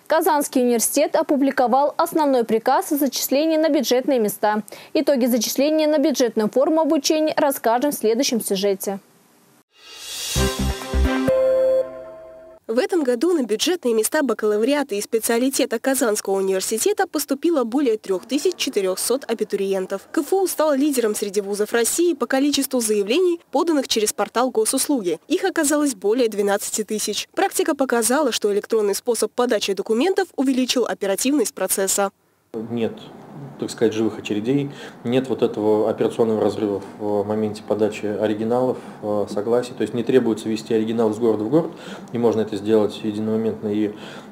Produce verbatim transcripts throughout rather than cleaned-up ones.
Казанский университет опубликовал основной приказ о зачислении на бюджетные места. Итоги зачисления на бюджетную форму обучения расскажем в следующем сюжете. В этом году на бюджетные места бакалавриата и специалитета Казанского университета поступило более трёх тысяч четырёхсот абитуриентов. КФУ стал лидером среди вузов России по количеству заявлений, поданных через портал госуслуги. Их оказалось более двенадцати тысяч. Практика показала, что электронный способ подачи документов увеличил оперативность процесса. Нет, так сказать, живых очередей, нет вот этого операционного разрыва в моменте подачи оригиналов, согласий. То есть не требуется вести оригинал из города в город, и можно это сделать единомоментно и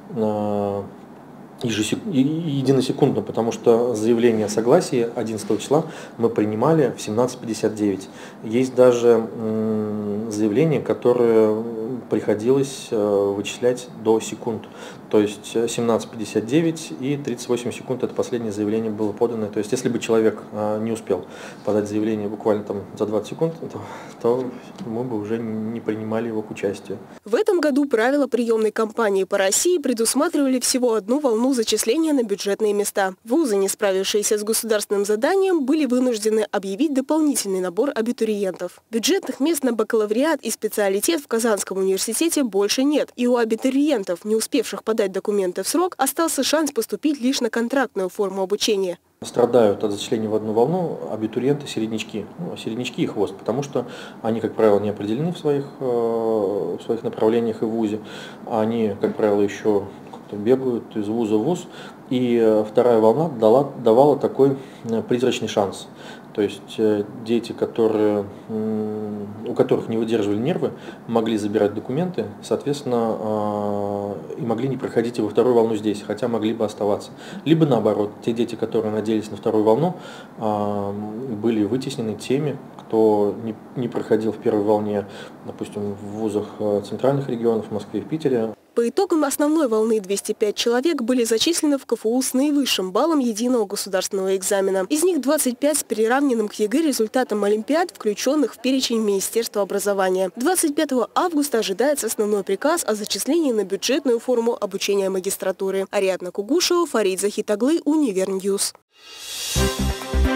единосекундно, потому что заявление о согласии одиннадцатого числа мы принимали в семнадцать пятьдесят девять. Есть даже заявления, которые приходилось вычислять до секунд. То есть семнадцать пятьдесят девять и тридцать восемь секунд это последнее заявление было подано. То есть если бы человек не успел подать заявление буквально там за двадцать секунд, то, то мы бы уже не принимали его к участию. В этом году правила приемной кампании по России предусматривали всего одну волну зачисления на бюджетные места. Вузы, не справившиеся с государственным заданием, были вынуждены объявить дополнительный набор абитуриентов. Бюджетных мест на бакалавриат и специалитет в Казанском университете больше нет. И у абитуриентов, не успевших подать документы в срок, остался шанс поступить лишь на контрактную форму обучения. Страдают от зачисления в одну волну абитуриенты-середнячки, ну, середнячки и хвост, потому что они, как правило, не определены в своих, в своих направлениях и в вузе. Они, как правило, еще бегают из вуза в вуз. И вторая волна дала, давала такой призрачный шанс. То есть дети, которые, у которых не выдерживали нервы, могли забирать документы, соответственно, и могли не проходить и во вторую волну здесь, хотя могли бы оставаться. Либо наоборот, те дети, которые надеялись на вторую волну, были вытеснены теми, кто не, не проходил в первой волне, допустим, в вузах центральных регионов, в Москве и в Питере. По итогам основной волны двести пять человек были зачислены в КФУ с наивысшим баллом единого государственного экзамена. Из них двадцать пять с приравненным к ЕГЭ результатом олимпиад, включенных в перечень Министерства образования. двадцать пятого августа ожидается основной приказ о зачислении на бюджетную форму обучения магистратуры. Ариадна Кугушева, Фарид Захитаглы, Универньюз.